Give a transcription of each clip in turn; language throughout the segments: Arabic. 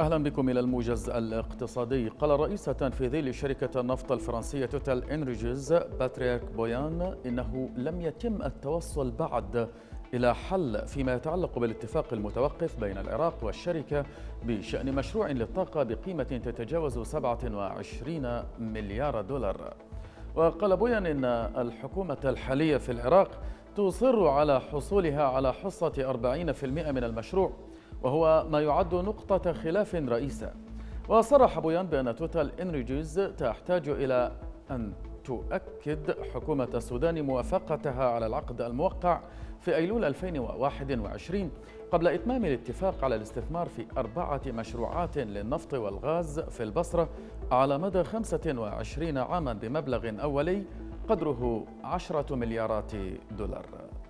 أهلا بكم إلى الموجز الاقتصادي. قال الرئيس التنفيذي لشركة النفط الفرنسية توتال إنرجيز باتريك بويان إنه لم يتم التوصل بعد إلى حل فيما يتعلق بالاتفاق المتوقف بين العراق والشركة بشأن مشروع للطاقة بقيمة تتجاوز 27 مليار دولار. وقال بويان إن الحكومة الحالية في العراق تصر على حصولها على حصة 40% من المشروع، وهو ما يعد نقطة خلاف رئيسة. وصرح بويان بأن توتال إنرجيز تحتاج إلى أن تؤكد حكومة السودان موافقتها على العقد الموقع في أيلول 2021 قبل إتمام الاتفاق على الاستثمار في 4 مشروعات للنفط والغاز في البصرة على مدى 25 عاما بمبلغ أولي قدره 10 مليارات دولار.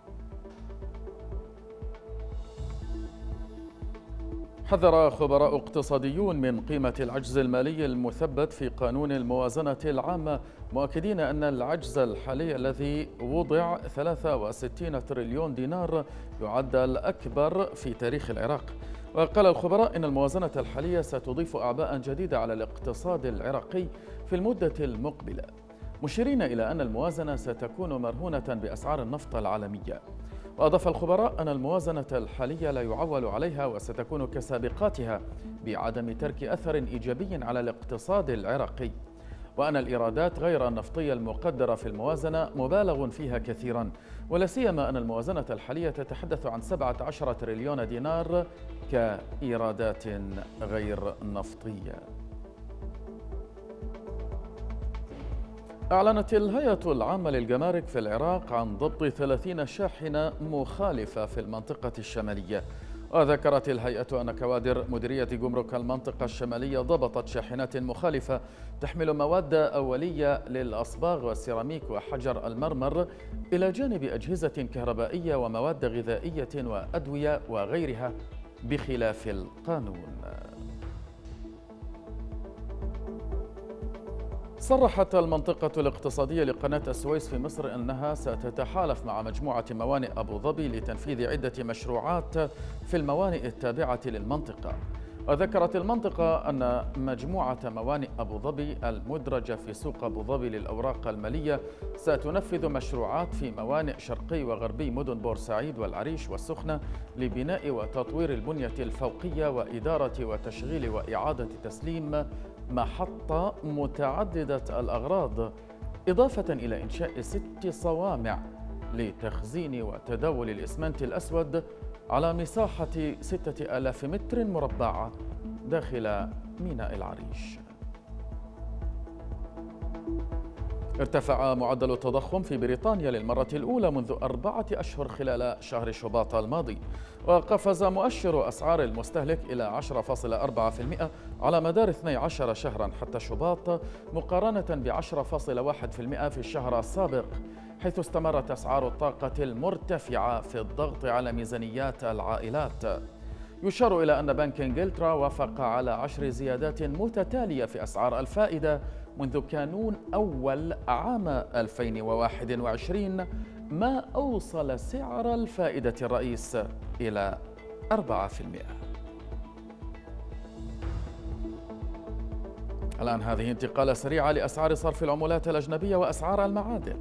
حذر خبراء اقتصاديون من قيمة العجز المالي المثبت في قانون الموازنة العامة، مؤكدين أن العجز الحالي الذي وضع 63 تريليون دينار يعد الأكبر في تاريخ العراق. وقال الخبراء إن الموازنة الحالية ستضيف أعباء جديدة على الاقتصاد العراقي في المدة المقبلة، مشيرين إلى أن الموازنة ستكون مرهونة بأسعار النفط العالمية. وأضاف الخبراء أن الموازنة الحالية لا يعول عليها وستكون كسابقاتها بعدم ترك أثر إيجابي على الاقتصاد العراقي، وأن الإيرادات غير النفطية المقدرة في الموازنة مبالغ فيها كثيرا، ولا سيما أن الموازنة الحالية تتحدث عن 17 تريليون دينار كإيرادات غير نفطية. أعلنت الهيئة العامة للجمارك في العراق عن ضبط 30 شاحنة مخالفة في المنطقة الشمالية. وذكرت الهيئة أن كوادر مديرية جمرك المنطقة الشمالية ضبطت شاحنات مخالفة تحمل مواد أولية للأصباغ والسيراميك وحجر المرمر، إلى جانب أجهزة كهربائية ومواد غذائية وأدوية وغيرها بخلاف القانون. صرحت المنطقة الاقتصادية لقناة السويس في مصر أنها ستتحالف مع مجموعة موانئ أبو ظبي لتنفيذ عدة مشروعات في الموانئ التابعة للمنطقة. وذكرت المنطقة أن مجموعة موانئ أبو ظبي المدرجة في سوق أبو ظبي للأوراق المالية ستنفذ مشروعات في موانئ شرقي وغربي مدن بورسعيد والعريش والسخنة لبناء وتطوير البنية الفوقية وإدارة وتشغيل وإعادة تسليم محطة متعددة الأغراض، إضافة إلى إنشاء 6 صوامع لتخزين وتداول الإسمنت الأسود على مساحة 6000 متر مربع داخل ميناء العريش. ارتفع معدل التضخم في بريطانيا للمرة الأولى منذ 4 أشهر خلال شهر شباط الماضي، وقفز مؤشر أسعار المستهلك إلى 10.4% على مدار 12 شهرا حتى شباط، مقارنة ب 10.1% في الشهر السابق، حيث استمرت أسعار الطاقة المرتفعة في الضغط على ميزانيات العائلات. يشار إلى أن بنك إنجلترا وافق على 10 زيادات متتالية في أسعار الفائدة منذ كانون أول عام 2021، ما أوصل سعر الفائدة الرئيس إلى 4%. الآن هذه انتقالة سريعة لأسعار صرف العملات الأجنبية وأسعار المعادن.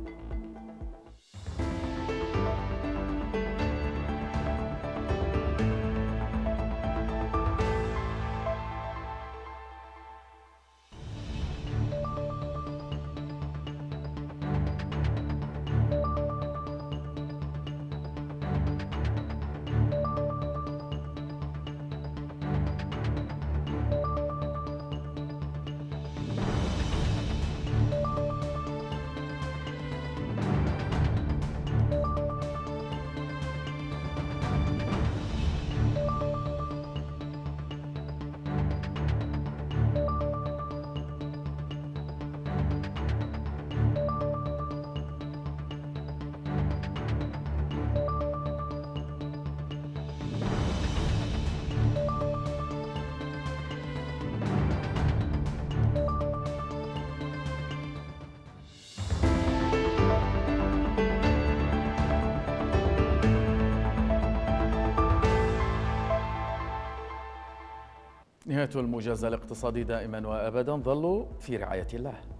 نهاية الموجز الاقتصادي دائما وأبدا، ظلوا في رعاية الله.